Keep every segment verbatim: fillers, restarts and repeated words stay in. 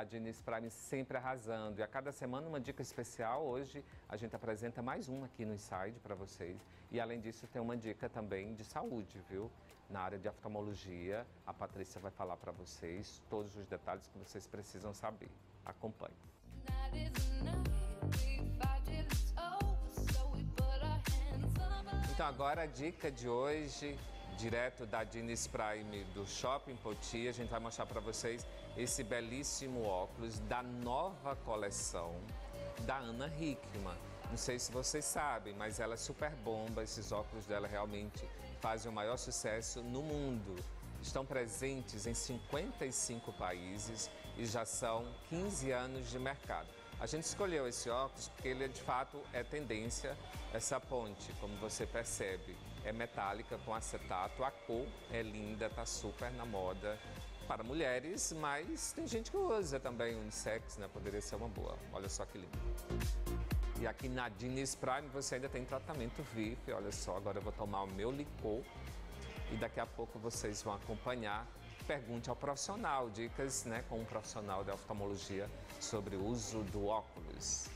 A Diniz Prime sempre arrasando. E a cada semana uma dica especial. Hoje a gente apresenta mais um aqui no Inside para vocês. E além disso tem uma dica também de saúde, viu? Na área de oftalmologia, a Patrícia vai falar para vocês todos os detalhes que vocês precisam saber. Acompanhe. Então agora a dica de hoje, direto da Diniz Prime do Shopping Poti, a gente vai mostrar para vocês esse belíssimo óculos da nova coleção da Ana Hickman. Não sei se vocês sabem, mas ela é super bomba, esses óculos dela realmente fazem o maior sucesso no mundo. Estão presentes em cinquenta e cinco países e já são quinze anos de mercado. A gente escolheu esse óculos porque ele, de fato, é tendência, essa ponte, como você percebe, é metálica com acetato, a cor é linda, tá super na moda para mulheres, mas tem gente que usa também unissex, né? Poderia ser uma boa. Olha só que lindo. E aqui na Diniz Prime você ainda tem tratamento V I P, olha só, agora eu vou tomar o meu licor e daqui a pouco vocês vão acompanhar. Pergunte ao profissional, dicas, né, com um profissional de oftalmologia sobre o uso do óculos.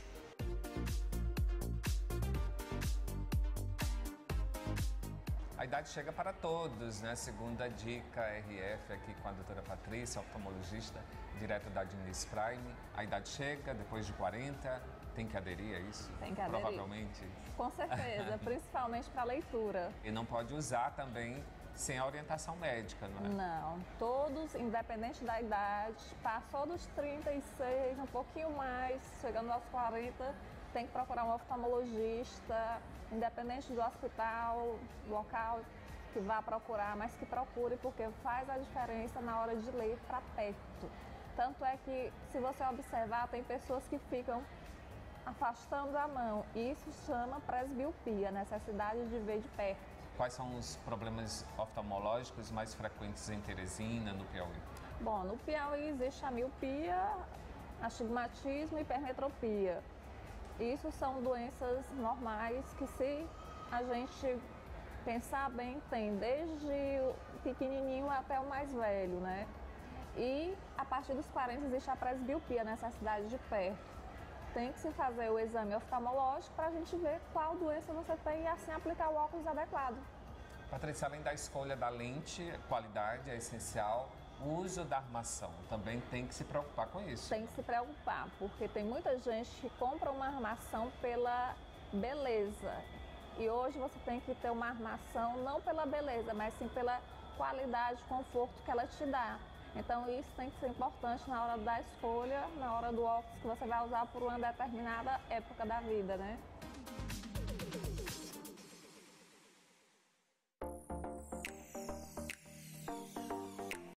A idade chega para todos, né? Segunda dica R F aqui com a doutora Patrícia, oftalmologista, direto da Diniz Prime. A idade chega depois de quarenta, tem que aderir a isso? Tem que aderir. Provavelmente. Com certeza, principalmente para leitura. E não pode usar também sem a orientação médica, não é? Não, todos, independente da idade, passou dos trinta e seis, um pouquinho mais, chegando aos quarenta, tem que procurar um oftalmologista, independente do hospital, local que vá procurar, mas que procure, porque faz a diferença na hora de ler para perto. Tanto é que, se você observar, tem pessoas que ficam afastando a mão, e isso chama presbiopia, necessidade de ver de perto. Quais são os problemas oftalmológicos mais frequentes em Teresina, no Piauí? Bom, no Piauí existe a miopia, astigmatismo e hipermetropia. Isso são doenças normais que, se a gente pensar bem, tem desde o pequenininho até o mais velho, né? E a partir dos quarenta existe a presbiopia, necessidade de perto. Tem que se fazer o exame oftalmológico para a gente ver qual doença você tem e assim aplicar o óculos adequado. Patrícia, além da escolha da lente, qualidade é essencial, o uso da armação também tem que se preocupar com isso. Tem que se preocupar, porque tem muita gente que compra uma armação pela beleza. E hoje você tem que ter uma armação não pela beleza, mas sim pela qualidade, conforto que ela te dá. Então isso tem que ser importante na hora da escolha, na hora do óculos que você vai usar por uma determinada época da vida, né?